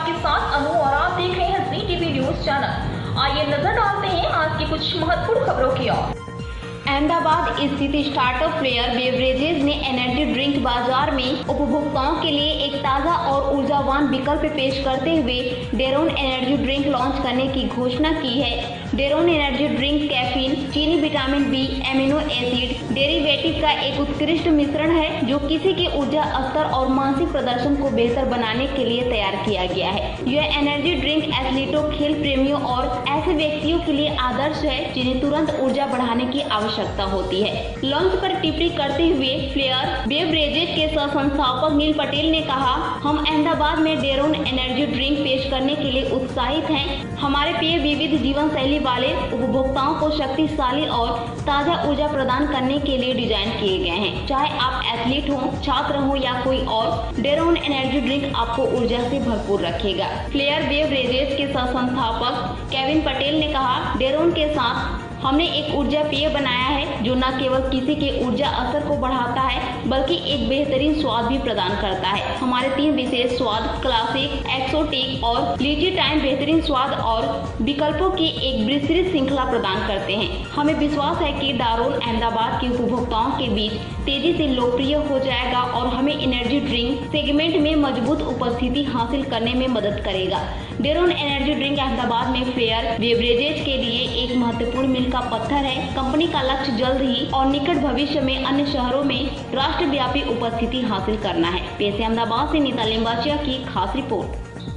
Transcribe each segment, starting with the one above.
आपके साथ अनु और आप देख रहे हैं जी टीवी न्यूज चैनल। आइए नजर डालते हैं आज की कुछ महत्वपूर्ण खबरों की ओर। अहमदाबाद स्थित स्टार्टअप फ्लेयर बेवरेजेज ने एनर्जी ड्रिंक बाजार में उपभोक्ताओं के लिए एक ताज़ा और ऊर्जावान विकल्प पेश करते हुए डेरोन एनर्जी ड्रिंक लॉन्च करने की घोषणा की है। डेरोन एनर्जी ड्रिंक कैफीन, चीनी, vitamin B, amino acid, derivative का एक उत्कृष्ट मिश्रण है जो किसी के ऊर्जा स्तर और मानसिक प्रदर्शन को बेहतर बनाने के लिए तैयार किया गया है। यह एनर्जी ड्रिंक एथलीटों, खेल प्रेमियों और ऐसे व्यक्तियों के लिए आदर्श है जिन्हें तुरंत ऊर्जा बढ़ाने की आवश्यकता होती है। लॉन्च पर टिप्पणी करते हुए फ्लेयर बेवरेजेज के सह-संस्थापक नील पटेल ने कहा, हम अहमदाबाद में डेरोन एनर्जी ड्रिंक पेश करने के लिए उत्साहित हैं। हमारे पेय विविध जीवन शैली वाले उपभोक्ताओं को शक्तिशाली और ताज़ा ऊर्जा प्रदान करने के लिए डिजाइन किए गए हैं। चाहे आप एथलीट हो, छात्र हो या कोई और, डेरोन एनर्जी ड्रिंक आपको ऊर्जा से भरपूर रखेगा। फ्लेयर बेवरेजेज के सह-संस्थापक केविन पटेल ने कहा, डेरोन के साथ हमने एक ऊर्जा पेय बनाया है जो न केवल किसी के ऊर्जा स्तर को बढ़ाता है बल्कि एक बेहतरीन स्वाद भी प्रदान करता है। हमारे 3 विशेष स्वाद क्लासिक, एक्सोटिक और लीची टाइम बेहतरीन स्वाद और विकल्पों की एक विस्तृत श्रृंखला प्रदान करते हैं। हमें विश्वास है कि डेरोन अहमदाबाद के उपभोक्ताओं के बीच तेजी से लोकप्रिय हो जाएगा और हमें एनर्जी ड्रिंक सेगमेंट में मजबूत उपस्थिति हासिल करने में मदद करेगा। डेरोन एनर्जी ड्रिंक अहमदाबाद में फ्लेयर बेवरेजेज के लिए एक महत्वपूर्ण मील का पत्थर है। कंपनी का लक्ष्य जल्द ही और निकट भविष्य में अन्य शहरों में राष्ट्रव्यापी उपस्थिति हासिल करना है। पेश अहमदाबाद से नीता लिंबाचिया की खास रिपोर्ट।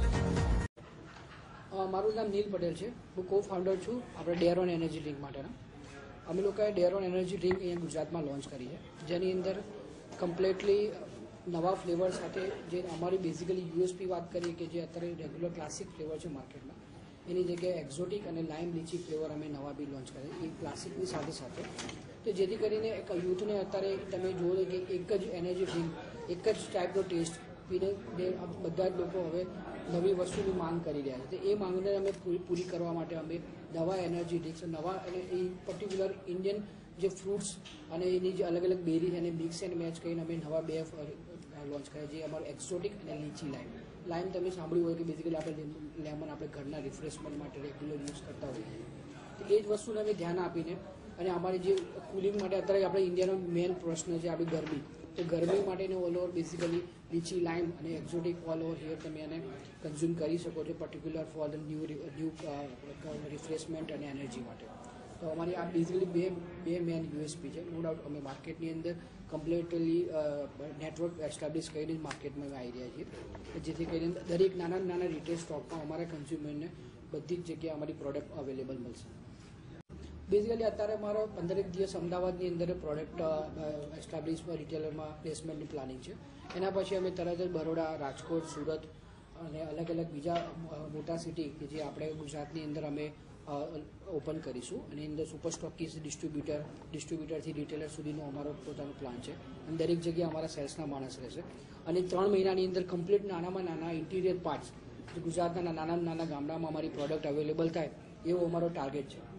मारू नाम नील पटेल है, हूँ को फाउंडर छूँ अपने डेरोन एनर्जी ड्रिंक माटेना। अमे लोकोए डेरोन एनर्जी ड्रिंक अहीं गुजरात में लॉन्च करी है, जेनी अंदर कम्प्लीटली नवा फ्लेवर साथ जे अमारी बेसिकली यूएसपी बात करिए कि जे अत्यारे रेग्युलर क्लासिक फ्लेवर है मार्केट में, एनी जगह एक्सोटिक और लाइम लीची फ्लेवर अमे नवा भी लॉन्च करे क्लासिकनी साथे साथे। तो जेथी करीने एक यूथने अत्यारे तमे जोयो कि एक ज एनर्जी ड्रिंक एक ज टाइपनो टेस्ट पीने बधा ज लोको हवे नवी वस्तुनी मांग करी रह्या छे। तो ए मांगने अमे पूरी करवा माटे अमे नवा एनर्जी ड्रिंक्स नवा पर्टिक्युलर इंडियन जो फ्रूट्स અને એની જે અલગ અલગ બેરી અને મિક્સ એન્ડ મેચ કરીને અમે નવા 2 લોન્ચ કર્યા જે અમારું એક્સોટિક અને લીચી લાઈમ તમે સાંભળ્યું હોય કે બેઝિકલી આપણે લેમન આપણે ઘરના રિફ્રેશમેન્ટ માટે રેગ્યુલર યુઝ કરતા હોઈએ, તો એ જ વસ્તુને અમે ધ્યાન આપીને અને અમારી જે કુલિંગ માટે અત્યારે આપણે ઇન્ડિયાનો મેઇન પ્રશ્ન છે આપણી ગરમી, તો ગરમી માટેનો all over basically lychee lime અને એક્સોટિક ઓલ ઓવર હિયર તમે એને કન્ઝ્યુમ કરી શકો છો particular for the new refreshment અને એનર્જી માટે। तो हमारी आ बेसिकली बे मेन यूएसपी है। नो डाउट अमे मार्केटनी अंदर कम्प्लीटली नेटवर्क एस्टाब्लिश कर मार्केट में आई रहा है, जेथी करीने दरेक नाना नाना रिटेल स्टॉक में अमारा कंज्यूमर ने बधी ज जगह अमारी प्रोडक्ट अवेलेबल मिलશે। बेसिकली अत्यारे मारो 15 दिवस अमदावादनी अंदर प्रोडक्ट एस्टाब्लिश रिटेलर में प्लेसमेंटनी प्लानिंग है। एना पछी अमे तरत ज बरोड़ा, राजकोट, सूरत और अलग अलग बीजा मोटा सिटी कि जे आपणे गुजरातनी अंदर अमे ओपन करीशू અને અંદર સુપર સ્ટોકીસ ડિસ્ટ્રીબ્યુટરથી રિટેલર સુધીનો અમારો પોતાનો પ્લાન છે અને દરેક જગ્યાએ અમારા સેલ્સના માણસ રહેશે અને 3 મહિનાની અંદર કમ્પ્લીટ નાનામાં નાના ઇન્ટિરિયર પાર્ટ્સ ગુજરાતના નાના નાના ગામડામાં અમારી પ્રોડક્ટ અવેલેબલ થાય એવો અમારો ટાર્ગેટ છે।